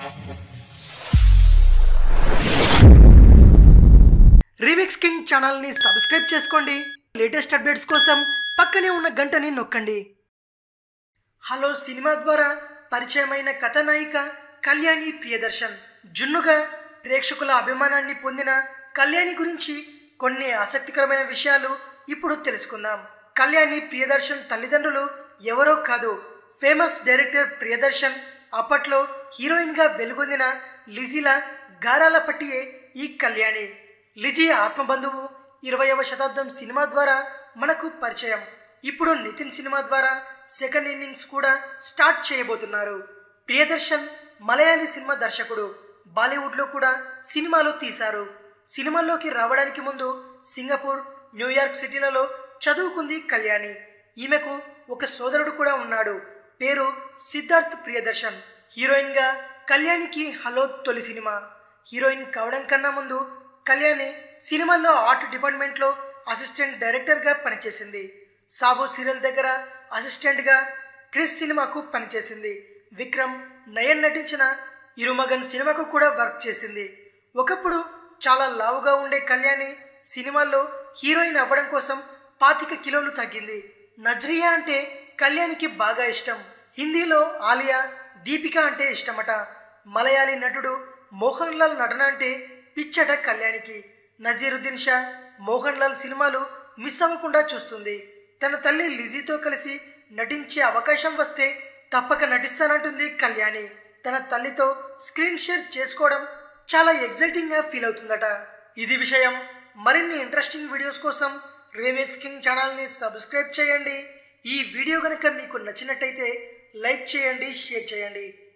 Remix king channel ని subscribe చేసుకోండి. Latest updates కోసం పక్కనే ఉన్న గంటని నొక్కండి. హలో సినిమా ద్వారా పరిచయమైన కథానాయిక కళ్యాణి ప్రియదర్శన్. జున్నుగా ప్రేక్షకుల అభిమానాన్ని పొందిన కళ్యాణి గురించి కొన్ని ఆసక్తికరమైన విషయాలు ఇప్పుడు తెలుసుకుందాం. కళ్యాణి ప్రియదర్శన్ తల్లిదండ్రులు ఎవరో కాదు, ఫేమస్ డైరెక్టర్ ప్రియదర్శన్ అప్పట్లో హీరోయిన్ గా వెలుగొందిన లిజీల గారాల పట్టియే ఈ కళ్యాణి. లిజీ ఆత్మబంధువు 20వ శతాబ్దం సినిమా ద్వారా మనకు పరిచయం. ఇప్పుడు నితిన్ సినిమా ద్వారా సెకండ్ ఇన్నింగ్స్ కూడా స్టార్ట్ చేయబోతున్నారు. ప్రియదర్శన్ మలయాళీ సినిమా దర్శకుడు. బాలీవుడ్లో కూడా సినిమాలు తీశారు. సినిమాల్లోకి రావడానికి ముందు సింగపూర్, న్యూయార్క్ సిటీలలో చదువుకుంది కళ్యాణి. ఈమెకు ఒక సోదరుడు కూడా ఉన్నాడు. పేరు సిద్ధార్థ్ ప్రియదర్శన్. హీరోయిన్గా కళ్యాణికి హలో తొలి సినిమా. హీరోయిన్ కావడం కన్నా ముందు కళ్యాణి సినిమాల్లో ఆర్ట్ డిపార్ట్మెంట్లో అసిస్టెంట్ డైరెక్టర్గా పనిచేసింది. సాబు సీరియల్ దగ్గర అసిస్టెంట్గా క్రిస్ సినిమాకు పనిచేసింది. విక్రమ్, నయన్ నటించిన ఇరుమగన్ సినిమాకు కూడా వర్క్ చేసింది. ఒకప్పుడు చాలా లావుగా ఉండే కళ్యాణి సినిమాల్లో హీరోయిన్ అవ్వడం కోసం 25 కిలోలు తగ్గింది. నజ్రియా అంటే కళ్యాణికి బాగా ఇష్టం. హిందీలో ఆలియా, దీపిక అంటే ఇష్టమట. మలయాళీ నటుడు మోహన్ లాల్ నటన అంటే పిచ్చట కళ్యాణికి. నజీరుద్దీన్ షా, మోహన్ లాల్ సినిమాలు మిస్ అవ్వకుండా చూస్తుంది. తన తల్లి లిజీతో కలిసి నటించే అవకాశం వస్తే తప్పక నటిస్తానంటుంది కళ్యాణి. తన తల్లితో స్క్రీన్ షేర్ చేసుకోవడం చాలా ఎగ్జైటింగ్గా ఫీల్ అవుతుందట. ఇది విషయం. మరిన్ని ఇంట్రెస్టింగ్ వీడియోస్ కోసం రీమిక్స్ కింగ్ ఛానల్ని సబ్స్క్రైబ్ చేయండి. ఈ వీడియో కనుక మీకు నచ్చినట్టయితే లైక్ చేయండి, షేర్ చేయండి.